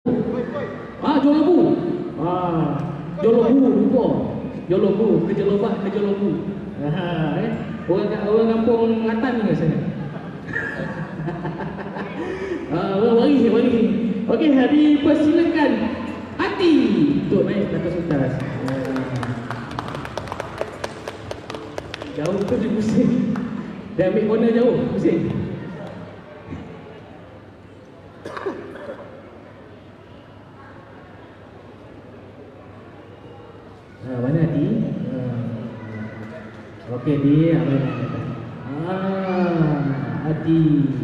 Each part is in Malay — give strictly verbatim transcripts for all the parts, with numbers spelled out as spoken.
Ah, jual labu. Ah, jual labu lupa. Jual labu, kerja lobak, kerja labu. Ha, eh. Orang orang kampung Ngatan ni rasanya. Ah, orang waris, waris. Okey, dipersilakan Hati untuk naik ke atas pentas. Jauh tu dia pusing. Dia ambil corner jauh, pusing. Ha, mana Hati? Ha. Okey, dia ambil. Ah, Hati.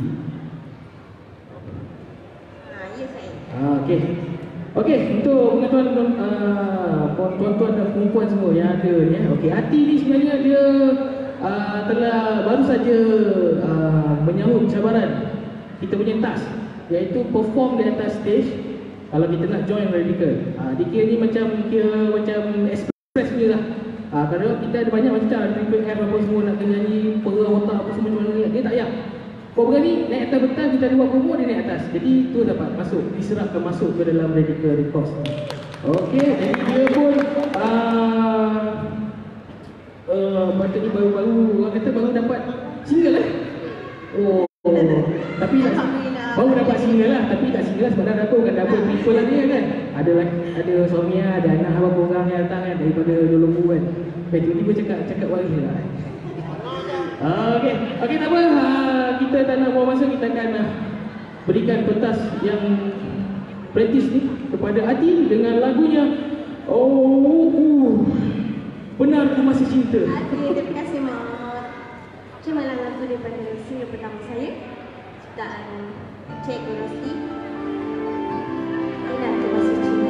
Ah, okey. Okey, untuk tuan-tuan uh, tuan-tuan dan perempuan semua yang ada ni, okey, Hati ni sebenarnya dia uh, telah baru saja uh, menyahut cabaran kita punya task, iaitu perform di atas stage. Kalau kita nak join Radical, uh, dia kira ni macam kira macam express punya lah. Uh, kadang kita ada banyak macam Radical Air apa semua nak nyanyi, perah otak apa semua macam mana, dia tak payah. Kau berani naik atas betang, kita ada buat promo, dia naik atas. Jadi tu dapat masuk, diserapkan masuk ke dalam Radical Records. Okey, jadi dia pun uh, uh, patutnya baru-baru, orang kata baru dapat single lah. Oh, oh. Tapi baru dapat single lah, tapi tak single lah sebab dah dapur kan, dapur people lah dia kan. Ada ada suami, ada anak apa orang yang datang kan daripada Dulu kan. Lepas tu tiba cakap cakap waris lah. Okey, okey tak apa. Ha, kita tak nak buang masa, kita akan uh, berikan pentas yang praktis ni kepada Hati dengan lagunya Oh, uh, Benar Ku Masih Cinta. Okey, terima kasih Mak. Macam mana lagu daripada single pertama saya? Ciptaan Cikgu Rosti. Benar Ku Masih Cinta.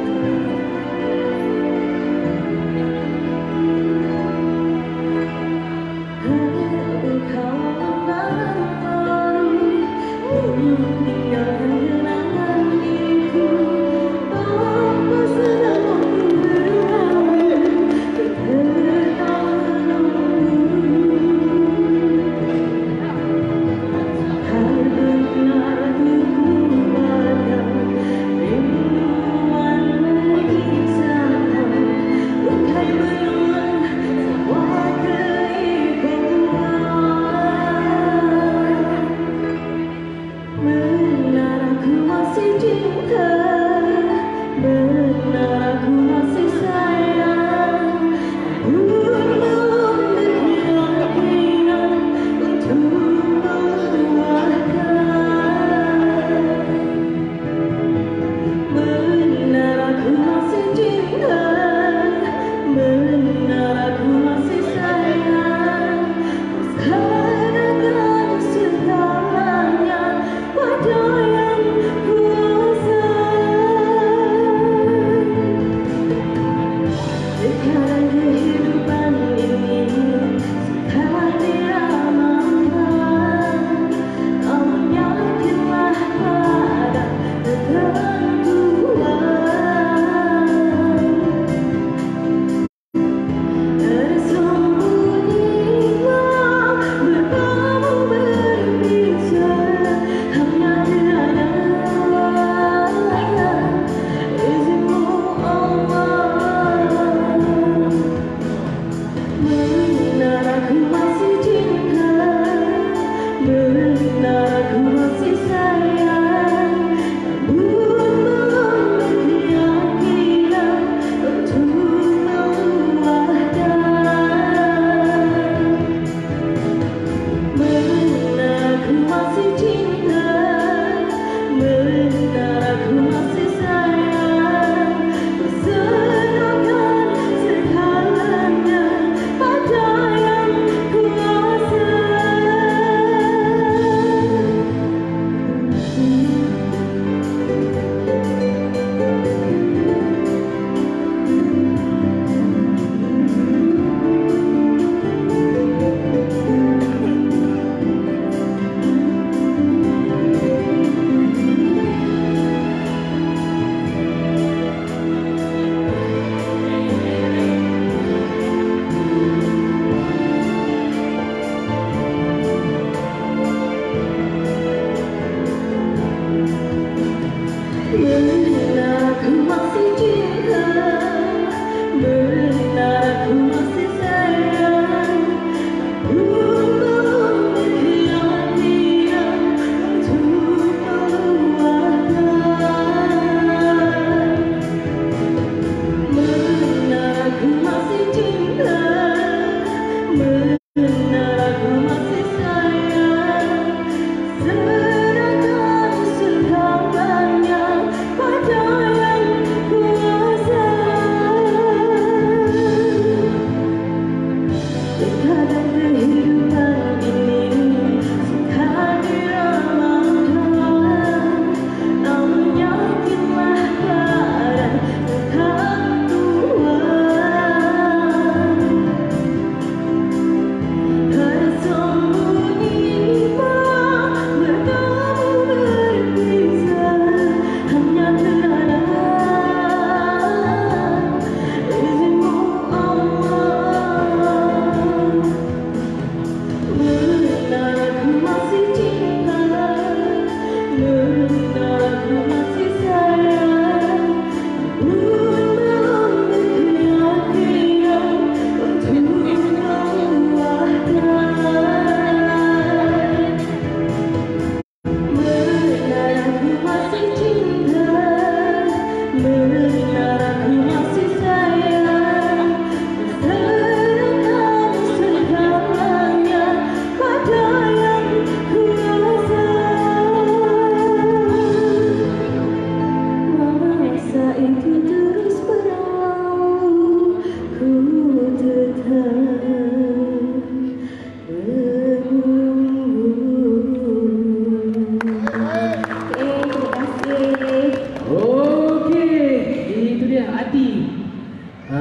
Benar ku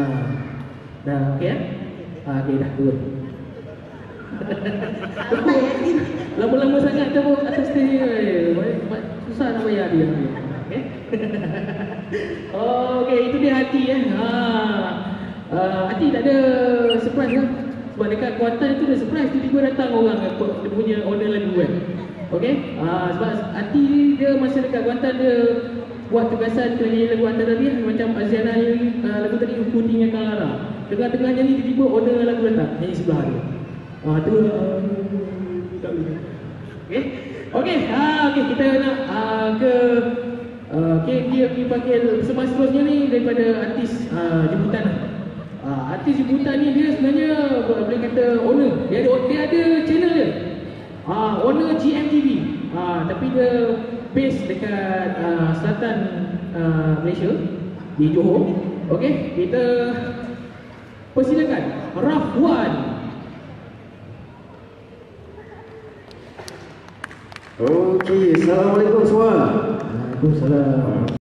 Ah, dah okey ya? Ah, okey dah turun. Apa ya? Lama-lama sangat tu atas stage ni. Susah nak bayar dia. Okey. Oh, okey, itu dia Hati ya. Ha. Uh, Hati tak ada surprise kan? Sebab dekat Kuantan itu ada surprise, tiba-tiba datang orang dia punya owner lagu kan. Okey. Uh, sebab Hati dia masa dekat Kuantan dia buat tugasan tu nyanyi lagu antara dia macam Aziana nyanyi uh, lagu tadi Uku Tinggalkan Lara. Tengah-tengah nyanyi tiba-tiba owner lagu datang nyanyi sebelah dia. Ah tu uh, okey. Okey, ha okey kita nak uh, ke uh, okey dia pergi panggil sembang seterusnya ni daripada artis uh, jemputan. Uh, artis jemputan ni dia sebenarnya boleh kata owner. Dia ada dia ada channel dia. Ah uh, owner G M T V. Ah uh, tapi dia base dekat uh, selatan uh, Malaysia di Johor. Okey, kita persilakan Rafwan. Okey, Assalamualaikum semua. Waalaikumsalam.